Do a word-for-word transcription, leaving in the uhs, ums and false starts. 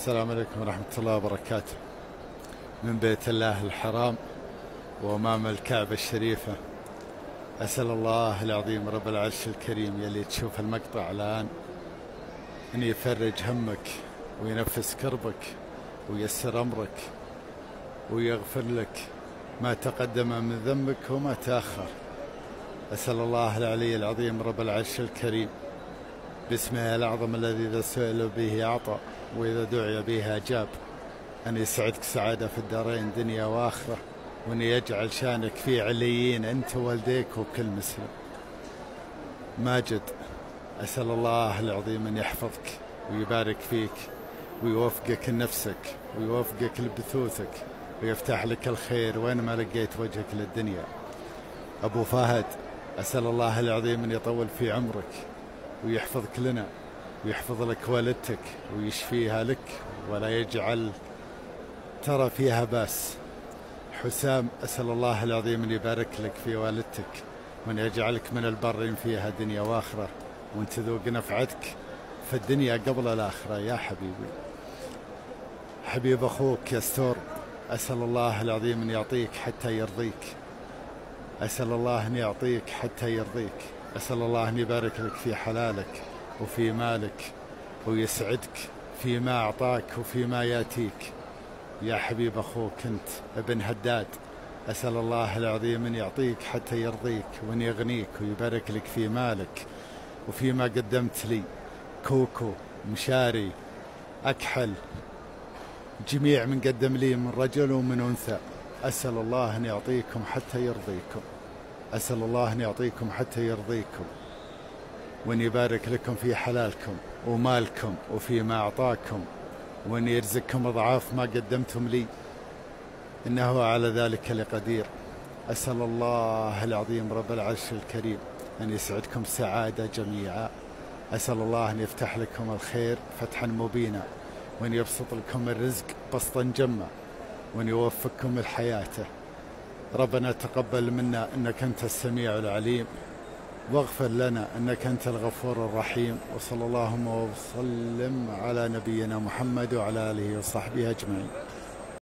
السلام عليكم ورحمة الله وبركاته. من بيت الله الحرام وأمام الكعبة الشريفة، أسأل الله العظيم رب العرش الكريم يلي تشوف المقطع الآن أن يفرج همك وينفس كربك وييسر أمرك ويغفر لك ما تقدم من ذنبك وما تأخر. أسأل الله العلي العظيم رب العرش الكريم باسمه الأعظم الذي إذا سئل به أعطى وإذا دعي به أجاب، أن يسعدك سعادة في الدارين دنيا وآخرة، وأن يجعل شانك في عليين أنت ووالديك وكل مسلم. ماجد، أسأل الله العظيم أن يحفظك ويبارك فيك ويوفقك لنفسك ويوفقك لبثوثك ويفتح لك الخير وين ما لقيت وجهك للدنيا. أبو فهد، أسأل الله العظيم أن يطول في عمرك ويحفظك لنا ويحفظ لك والدتك ويشفيها لك ولا يجعل ترى فيها باس. حسام، أسأل الله العظيم أن يبارك لك في والدتك وأن يجعلك من البرين فيها دنيا وآخرة، وأن تذوق نفعتك في الدنيا قبل الآخرة يا حبيبي. حبيب أخوك يا ستور، أسأل الله العظيم أن يعطيك حتى يرضيك، أسأل الله أن يعطيك حتى يرضيك، أسأل الله أن يبارك لك في حلالك وفي مالك ويسعدك فيما أعطاك وفيما ياتيك. يا حبيب أخوك أنت ابن هداد، أسأل الله العظيم أن يعطيك حتى يرضيك وأن يغنيك ويبارك لك في مالك وفيما قدمت لي. كوكو، مشاري، أكحل، جميع من قدم لي من رجل ومن أنثى، أسأل الله أن يعطيكم حتى يرضيكم، أسأل الله أن يعطيكم حتى يرضيكم وأن يبارك لكم في حلالكم ومالكم وفيما أعطاكم وأن يرزقكم أضعاف ما قدمتم لي، إنه على ذلك لقدير. أسأل الله العظيم رب العرش الكريم أن يسعدكم سعادة جميعا، أسأل الله أن يفتح لكم الخير فتحا مبينا وأن يبسط لكم الرزق بسطا جما وأن يوفقكم لحياته. ربنا تقبل منا إنك أنت السميع العليم، واغفر لنا إنك أنت الغفور الرحيم، وصلى اللهم وسلم على نبينا محمد وعلى آله وصحبه أجمعين.